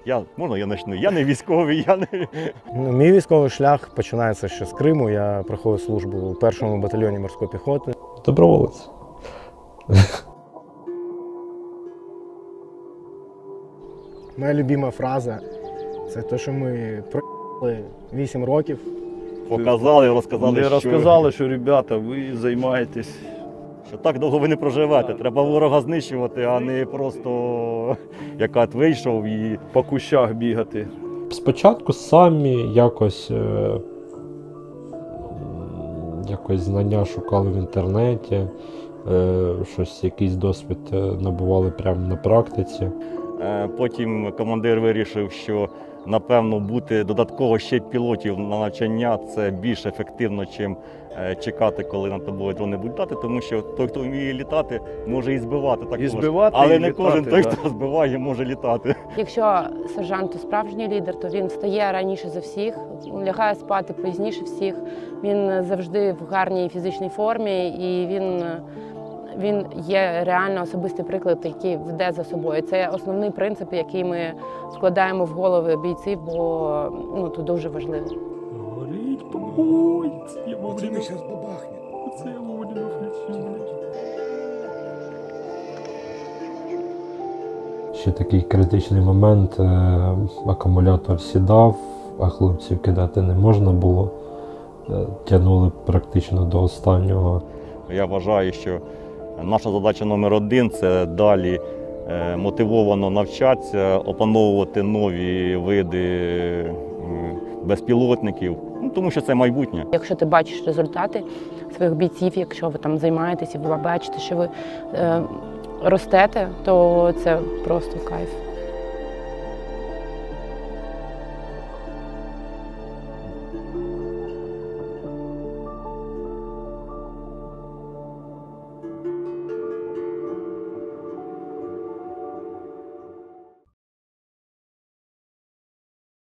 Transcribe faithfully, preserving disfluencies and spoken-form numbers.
Я, можна я почну? Я не військовий, я не... Ну, мій військовий шлях починається ще з Криму. Я проходив службу у першому батальйоні морської піхоти. Доброволець. Моя любима фраза – це те, що ми проїхали вісім років. Показали, розказали, Не що... розказали, що, ребята, ви займаєтесь. що так довго ви не проживете. Треба ворога знищувати, а не просто як от вийшов і... По кущах бігати. Спочатку самі якось, е, якось знання шукали в інтернеті, е, щось, якийсь досвід е, набували прямо на практиці. Е, Потім командир вирішив, що напевно бути додатково ще пілотів на навчання це більш ефективно, чим е, чекати, коли над тобою дрони будуть літати, тому що той, хто вміє літати, може і збивати також. І збивати, Але і не літати, кожен той, да. хто збиває, може літати. Якщо сержант справжній лідер, то він встає раніше за всіх, лягає спати пізніше всіх. Він завжди в гарній фізичній формі і він, він є реально особистий приклад, який веде за собою. Це основний принцип, який ми вкладаємо в голови бійців, бо ну, це дуже важливо. Горіть, побоїться, я Оце ми зараз бабахне. Оце я мовлю включу. Ще такий критичний момент, е, акумулятор сідав, а хлопців кидати не можна було. Е, Тягнули практично до останнього. Я вважаю, що наша задача номер один – це далі е, мотивовано навчатися, опановувати нові види е, безпілотників, ну, тому що це майбутнє. Якщо ти бачиш результати своїх бійців, якщо ви там займаєтесь і ви бачите, що ви е, ростете, то це просто кайф.